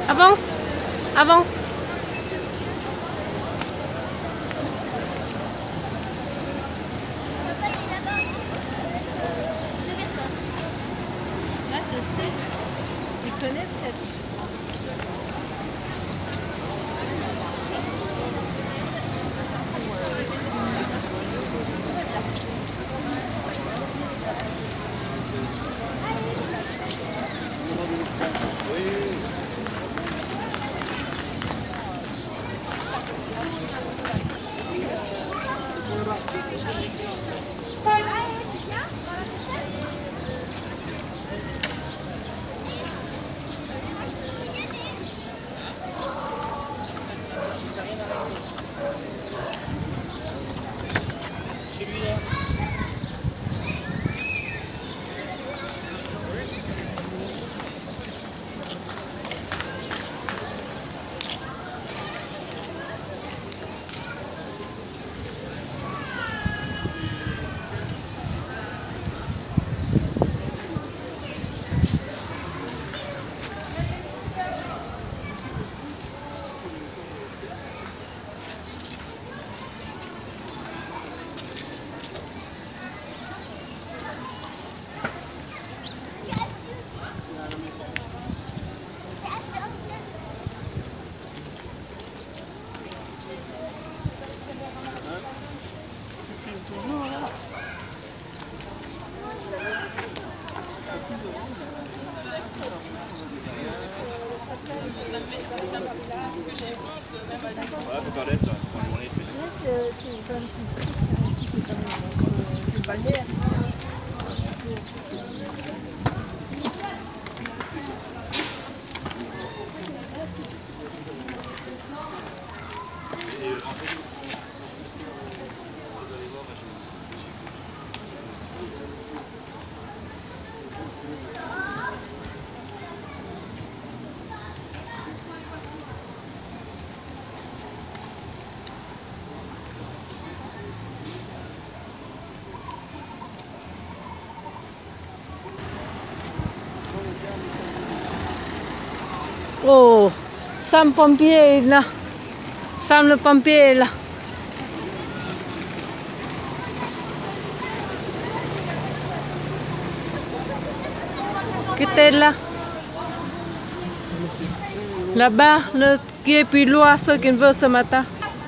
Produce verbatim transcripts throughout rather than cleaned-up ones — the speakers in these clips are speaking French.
Avance, avance. Là, je sais. Il connaît peut-être. Voilà, faut faire l'est là. C'est quand même plus petit, c'est balnéaire. Oh, Sam pompier est là. Sam le pompier est là. Qui était là? Là-bas, le qui est plus loin, ceux qui veulent ce matin.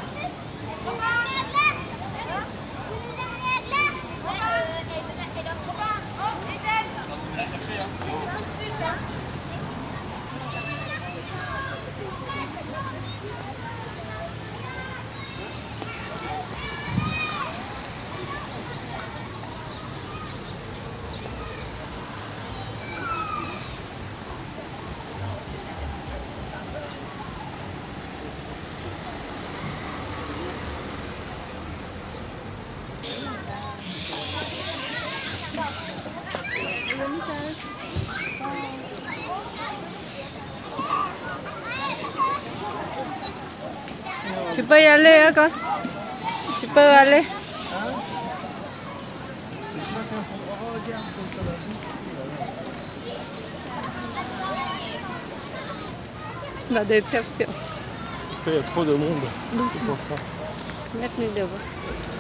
Tu peux y aller, hein, quand? Tu peux aller. La déception. Parce qu'il y a trop de monde. C'est pour ça. Mettre-nous devant.